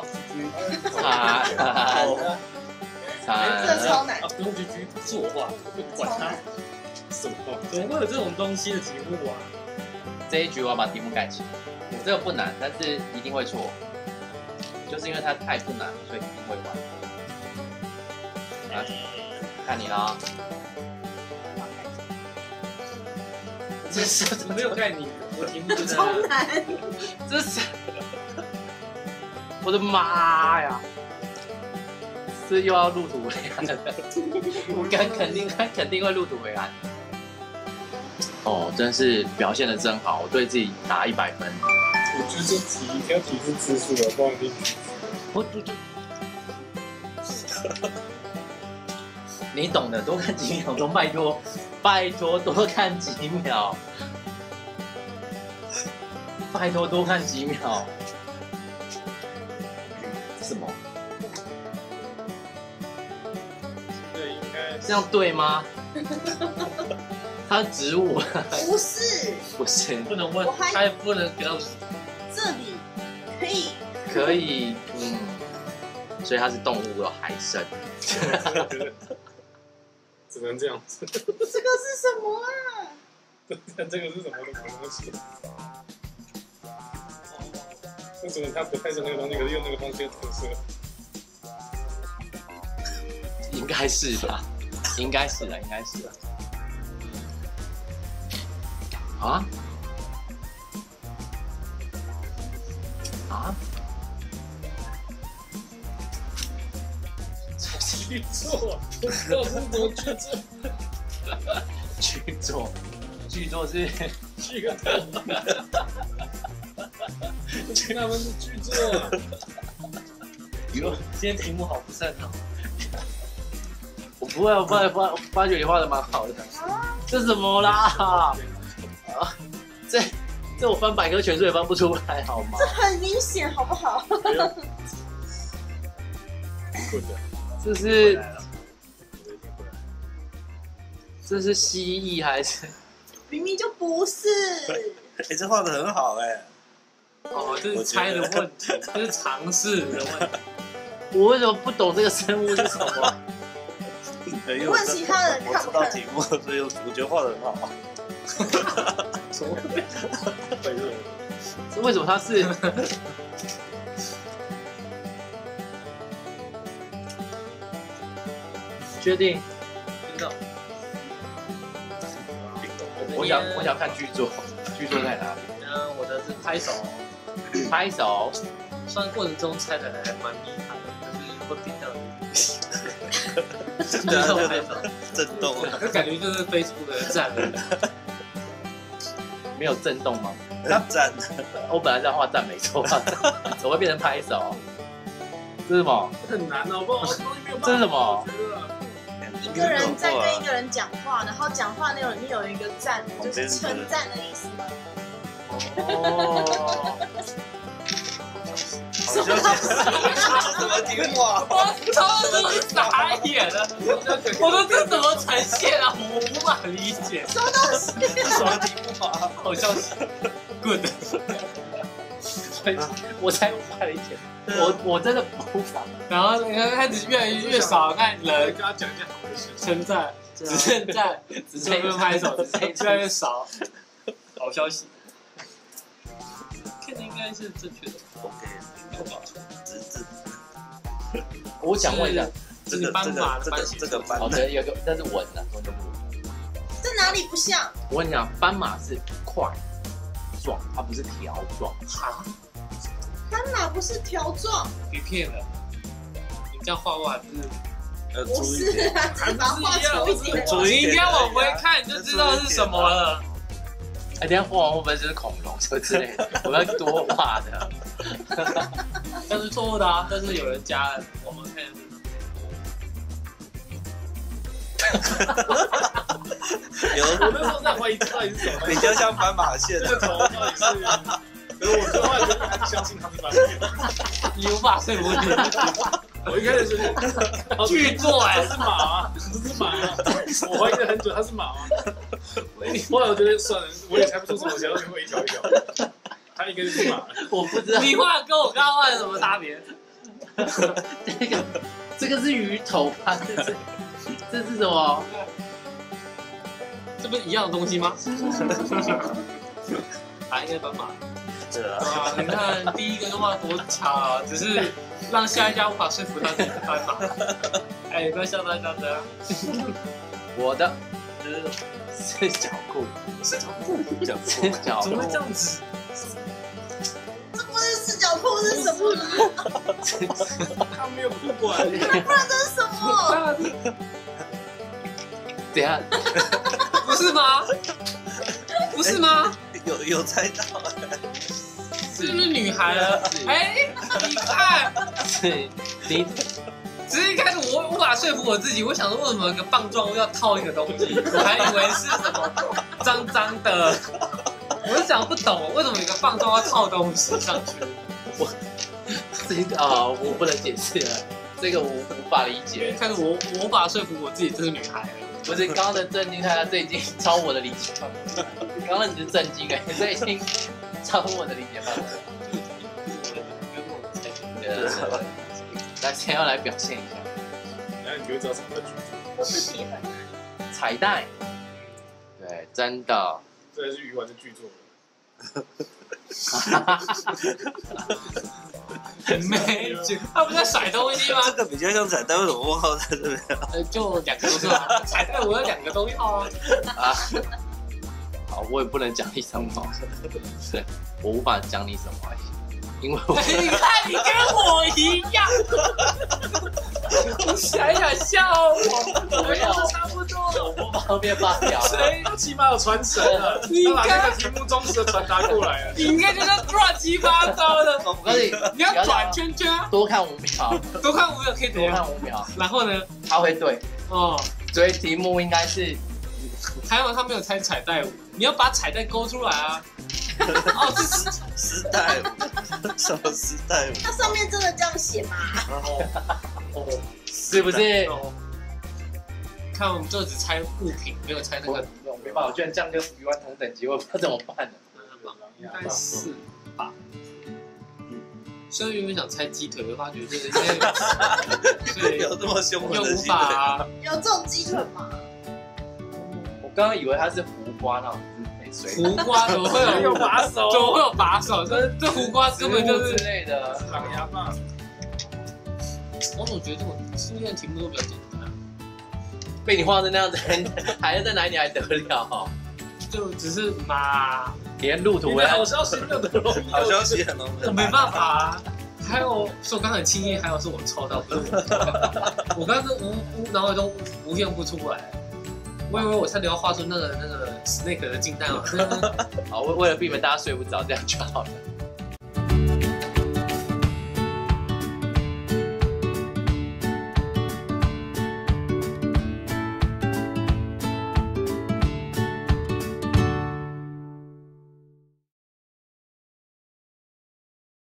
这超难。 不用居居，是我画，管他什么？怎么会有这种东西的题目啊？ 这一局我要把题目改起来，我这个不难，但是一定会错，就是因为它太不难，所以一定会玩。来，看你啦。这是我没有看你，我题目就在超难。 这是我的妈呀！这又要入土为安了，我肯定会入土为安。哦，真是表现的真好，我对自己打100分。 我觉得这题一定要提出字数了，不然你你懂的，多看几秒钟，拜托多看几秒，拜托多看几秒。什么？ 对，应该这样对吗？他植物不是， 不是不能问， 我还他也不能给到这里可以。 可以，所以它是动物有海参。 只能这样子。 这个是什么啊？ 这个是什么东西？为什么他不太是那个东西，可是用那个东西的特色？ 应该是吧？应该是的，应该是的。啊？啊？ 去做，我告诉你怎么去做。 去做，去做是去个头！他们是去做。 哟， 今天题目好不擅长。 我不会，我发觉你画的蛮好的。这什么啦？这我翻百科全书也翻不出来，好吗？ 这很明显，好不好？ 这是蜥蜴还是？ 明明就不是。 这画的很好哦，这是猜的问题，这是尝试的问题。 我为什么不懂这个生物是什么？ 你问其他人看不看？ 我知道题目，所以我觉得画的很好。 什么？ 为什么它是？确定？ 知道。 我想看剧作，剧作在哪里？ 我的是拍手， 拍手。 算过程中猜的还蛮厉害的，就是会变真的拍手， 震动， 就感觉就是 Facebook 的赞了。 没有震动吗？ 赞。 我本来在画赞没错，怎么会变成拍手？这是什么？ 很难哦，不， 这是什么？ 一个人在跟一个人讲话，然后讲话内容里面有一个赞，就是称赞的意思。 哦。 好消息！什么题目啊？ 我超级傻眼了！我说这怎么呈现啊？我无法理解。 什么东西？ 这什么题目啊？ 好消息 ，good。 我才快了一点，我真的无法。 然后你看开始越来越少看人跟他讲一件好的事情， 称赞，只称赞，只称拍手，越来越少。好消息，看的应该是正确的。 OK， 没有吧？ 我想问一下， 这是斑马的斑这个斑好的，有个但是纹的， 这哪里不像？ 我跟你讲，斑马是块状，它不是条状。 哈？ 斑马不是条状？ 别骗了，你这样画画是不是啊，只把它画粗一点。 你一定要往回看，你就知道是什么了。 哎，等下画完会不会就是恐龙什么之类的？我要多画的。 但是错误的啊，但是有人加了，我们看。 我那时候在怀疑这到底是什么， 比较像斑马线。 这个头到底是？可是我最后来就还是相信他是斑马。 你无法说服你。 我一开始是巨作哎， 是马啊，不是马啊，我怀疑了很久，它是马啊。后来我觉得算了，我也猜不出什么，只要会一条一条。它应该是马。 我不知道。 你画跟我刚刚画有什么差别？ 这个是鱼头吧？这是什么？ 这不是一样的东西吗？啊，应该斑马。 对啊， 哇，你看第一个的话多巧啊，只是让下一家无法说服他自己是斑马。哎，不要笑他笑的。 我的是脚裤， 四角裤， 是脚裤怎么会这样子？ 这不是四角裤是什么？ 他没有裤管， 不然这是什么？ 等一下， 不是吗？不是吗？ 有猜到， 是不是女孩了？哎，你看， 是你只是一开始我无法说服我自己，我想说为什么有个棒状物要套一个东西，我还以为是什么脏脏的，我就想不懂为什么有个棒状要套东西上去。 这个啊，我不能解释了，这个我无法理一解。 开始我无法说服我自己这是女孩了。 不是刚刚的震惊，这已经超我的理解范围。刚刚你是震惊这已经超我的理解范围。那先要来表现一下然后你就会知道什么叫剧作。 我是铁粉。 彩带，对，真的。 这才是鱼丸的剧作。 没，他不是在甩东西吗？ 这个比较像彩蛋，为什么问号在这边？ 就两个都是吧，彩蛋我有两个都要啊。 啊，好，我也不能讲你什么，对，我无法讲你什么，因为我你看，你跟我一样，你想笑我，我们都差不多。 我不方便发表。 谁起码有传神了， 你他把看这个题目忠实的传达过来了。 你应该就是乱七八糟的， 我告诉你， 你要转圈圈， 多看5秒， 多看5秒可以怎多看样？ 5秒， 然后呢？ 他会对， 哦， 所以题目应该是还有他没有猜彩带舞，你要把彩带勾出来啊。哦，这是时代什么时代？ 它上面真的这样写吗？ 哦， 是不是？ 哦看我们就只猜物品，没有猜那我个。 没办法，我居然这样跟鱼丸同等级，我不知道怎么办呢。 应该是吧。虽然原本想猜鸡腿，我发觉这个应该对有这么凶又无狠的鸡腿？ 法啊。 有这种鸡腿吗？ 我刚刚以为它是胡瓜那种水胡瓜怎么会有有？ 把手， 怎么会有把手？这胡瓜根本就是之。类的。 狼牙棒。 我总觉得这种今天的题目都比较简单， 被你画成那样子，还要在哪里还得了？ 就只是嘛， 连路途你的好消息没有得容易。 好消息很浓我没办法啊。还有是我刚刚很轻易，还有是我抽到，不是我抽到。我刚刚是脑海中无限不出来。我以为我差点要画出那个 Snake 的金蛋了。 好，为了避免大家睡不着，这样就好了。